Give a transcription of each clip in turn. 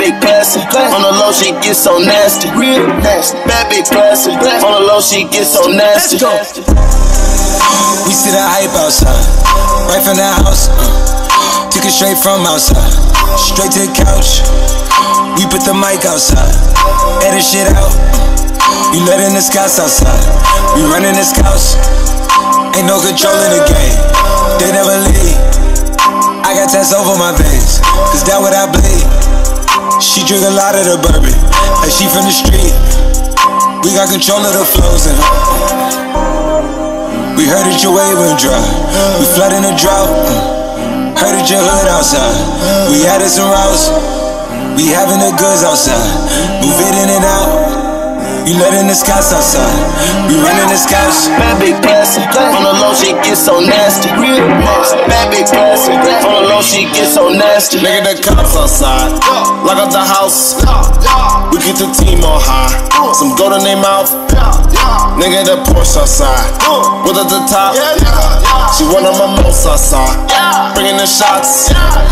big classy. On the low, she get so nasty. Real nasty. Bad big classy. On the low, she get so nasty. We see the hype outside, right from the house. Took it straight from outside, straight to the couch. We put the mic outside, edit shit out. You letting the scouts outside, we running the scouts. Ain't no control in the game, they never leave. I got tats over my veins, cause that what I bleed. She drink a lot of the bourbon, like she from the street. We got control of the flows in her. We heard that your wave went dry, we flooding the drought. Heard that your hood outside, we added some routes. We having the goods outside, move it in and out. You letting the scouts outside, we running the scouts. Bad big classy, on the low she get so nasty. Real nasty. Bad big classy, on the low she get so nasty. Nigga, the cops outside, lock up the house. We get the team on high, some gold in their mouth. Nigga, the Porsche outside, with at the top. She one of my most outside, bringing the shots.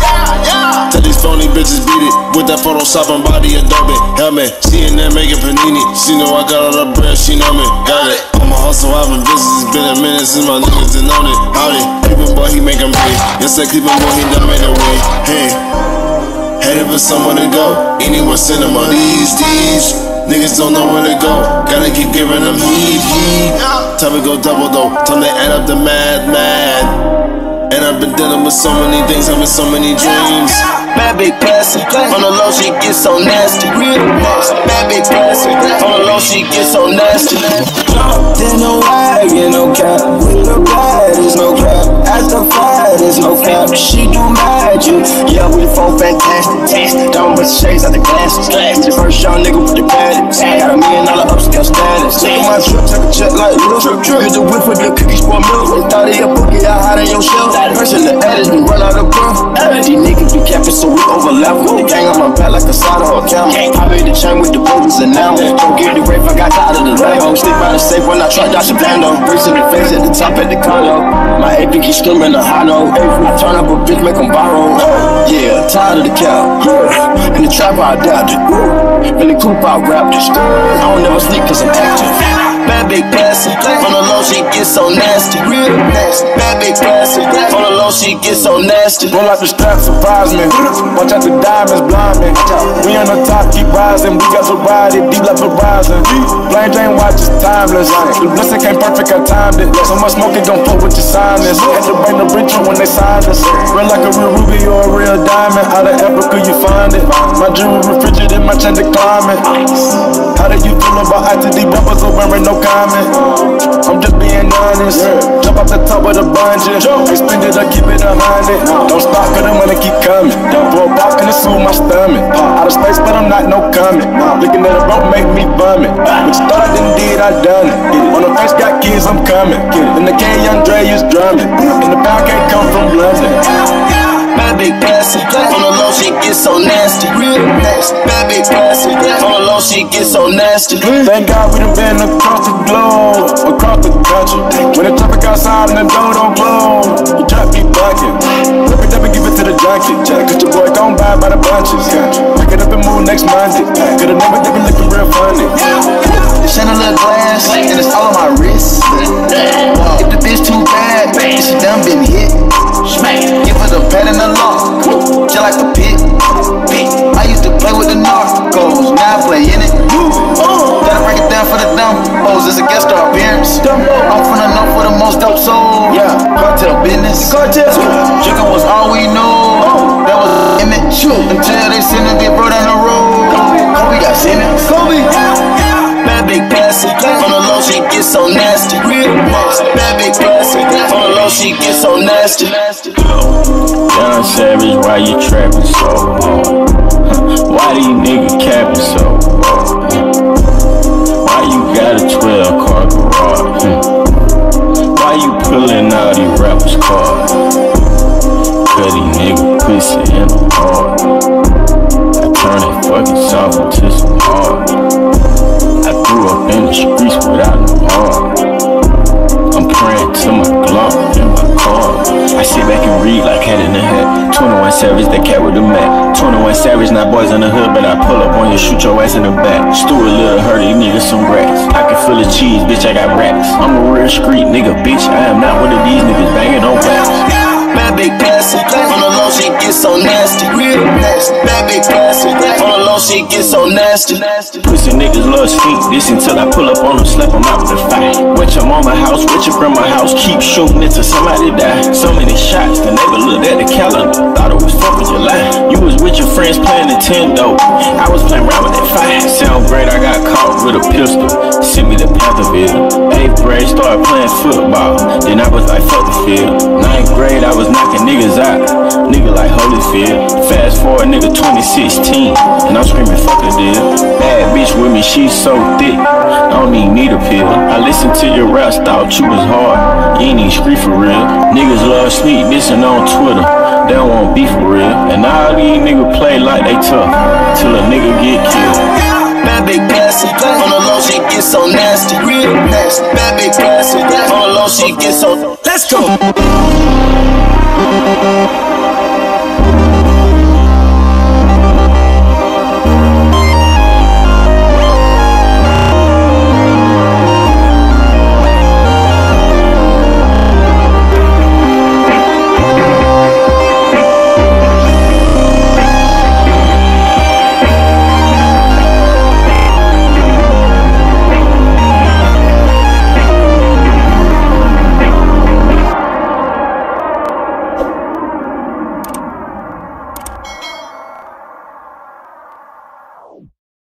Tell these phony bitches beat it with that Photoshop and body Adobe helmet. She in there making panini. She know I got all the bread, she know me. Got it. I'm a hustle, I've been busy. It's been a minute since my niggas done known it. Howdy, Cleveland boy, he make 'em pay. Yes, that Cleveland boy, he done made a way. Hey, headed for somewhere to go. Anywhere send them on these. Niggas don't know where to go. Gotta keep giving them heat. Time to go double though. Time to add up the mad. And I've been dealing with so many things, having so many dreams. Bad big classy, on the low she get so nasty. Real nasty. Bad big classy, on the low she get so nasty. Then no wagon, no cap. With the bad, there's no cap. At the fire, there's no cap. She do magic. Yeah, we four fantastic. Don't put shades out the glasses. First young nigga with the baddest. Got $1 million upscale status. Take my trip, take a check like Lil. Use the whip for the cookies for milk. Thought of your bookie, I hide in your shell. Person the edits, we run out of breath. These niggas be capping, so we overlap. With the gang on my back like a side of a camel. I made the chain with the boobies and now. Don't get the rape, I got out of the Lambo. Sleep by the safe when I try dodge the bando. Bricks in the face at the top at the condo. My AP keep screaming a high note. I turn up a bitch, make 'em borrow. Yeah, tired of the cow. In the trap, I adapted. In the coupe, I rapped it. I don't never sleep cause I'm active. Bad big classy, on the low she get so nasty. Real nasty. Bad big classy, on the low she get so nasty. Roll out the strap, surprise me. Watch out the diamonds, blind me. We on the top, keep rising. We got to ride it, deep like Verizon. Plain Jane watch is timeless. The blessing came perfect, I timed it. So much smoke, it don't fuck with your sinus. Had to bring the rich when they signed us. Real like a real ruby or a real diamond. Out of Africa, you find it. My jewelry refrigerated, my chain to climate. How do you feel about ITD rappers or wearing no comment? I'm just being honest. Jump off the top of the bungee. Expend it or keep it 100. Don't stop, cause the money keep coming. Throw a block in the suit, my stomach. Out of space, but I'm not no coming. Looking at a rope make me vomit. What you thought I didn't did, I done it. On the face, got kids, I'm coming. In the K, Young Dre is drumming. In the pound can't come from London. Bad big classy, on the low she get so nasty. Real nasty. Bad big classy, on the low she get so nasty. Thank God we done been across the globe, across the country. When the traffic outside and the door don't close, the trap be bucking. Rip it up and give it to the junkie. Cause your boy gon' buy by the bunches. Pick it up and move next Monday. Could have never been looking real funny. The chandelier glass, and it's all on my wrist. If the bitch too bad, she done been hit. Give her the pad and the lock, just like a pit. I used to play with the narcos, now I play in it. Gotta break it down for the dumb hoes, it's a guest star appearance. I'm from the north for the most dope soul. Cartel business. Drinking was all we knew. That was an image until they send it, get brought down the road. Kobe got sentenced. Bad big classy, on the low she get so nasty. Real nasty. Bad big classy, on the low she get so nasty. Young Savage, why you trapping so hard? Why these niggas capping so hard? Why you got a 12-car garage? Why you pulling out these rappers' cars? Cause these niggas pussy in the heart. I turn that fucking south into some hard. I grew up in the streets without no heart. I'm praying to my Glock in my car. I sit back and read like head in the head. 21 Savage, that cat with the Mac. 21 Savage, not boys in the hood, but I pull up on you, shoot your ass in the back. Stuart Little hurt these niggas some rats. Pocket full of cheese, bitch, I got racks. I'm a real street nigga, bitch. I am not one of these niggas banging on wax. Bad big classic, on the low she gets so nasty, real nasty. Bad big classic, on the low she gets so nasty. Pussy niggas love stink this until I pull up on them, slap them out with a fight. With your mama house, with your grandma house, keep shooting until somebody die. So many shots, the neighbor looked at the calendar, thought it was 4th of July. You was with your friends playing Nintendo, I was playing around with that fire. Sound great, I got caught with a pistol, sent me to Pantherville. 8th grade, started playing football, then I was like fuck the field. 9th grade, I was knocking niggas out, nigga like Holyfield. Fast forward, nigga 2016, and I'm screaming fuck a deal. Bad bitch with me, she's so thick, I don't even need a pill. I listened to your raps, thought you was hard, you ain't even street for real. Niggas love sneak dissing on Twitter, they don't want beef for real. And all these niggas play like they tough, till a nigga get killed. Bad big classic, on the low she gets so nasty, real nasty. Bad big classic, on the low she gets so. Let's go.